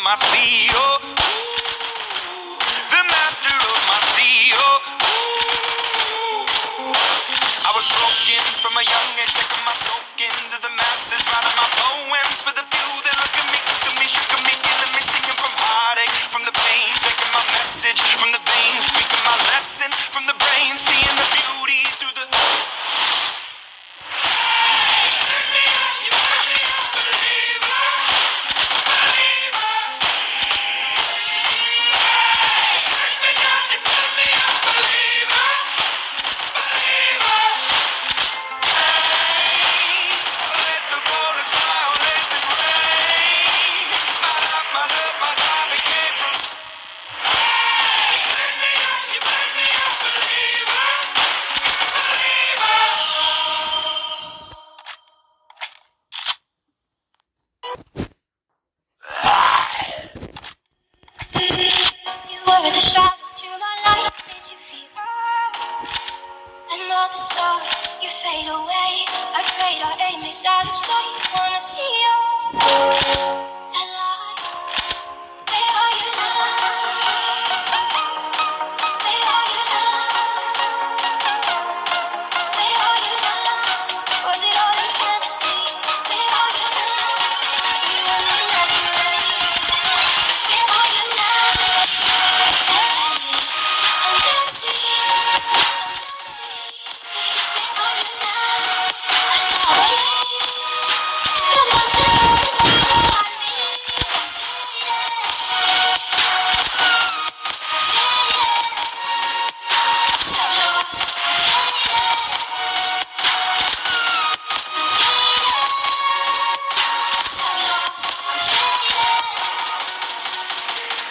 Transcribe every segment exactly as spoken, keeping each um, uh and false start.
my steel. The master of my steel. I was broken from a young age, taking my soak into the masses, writing my poems for the few that look at me, look at me, shook at me, killing me, singing from heartache, from the pain, taking my message from the veins, speaking my lesson from the brain, seeing the beauty through the. Were the shadow to my light, did you feel another star? You fade away, afraid our aim is out of sight. Wanna see you alive. Where are you now? Where are you now? Where are you now? Was it all a fantasy? Where are you now? You were the natural. Where are you now? I'm dancing, I'm dancing. Where are you now? I'm not dreaming. Someone's just running inside me. So lost, so lost, I'm fading.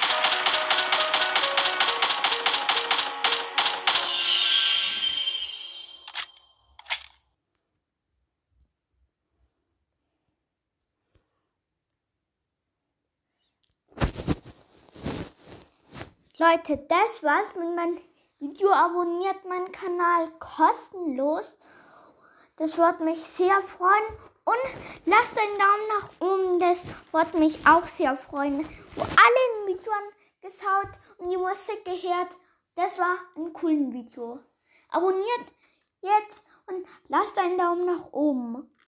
Leute, das war's mit meinem Video. Abonniert meinen Kanal kostenlos. Das würde mich sehr freuen. Und lasst einen Daumen nach oben. Das würde mich auch sehr freuen. Wo alle in Video geschaut und die Musik gehört. Das war ein cooles Video. Abonniert jetzt und lasst einen Daumen nach oben.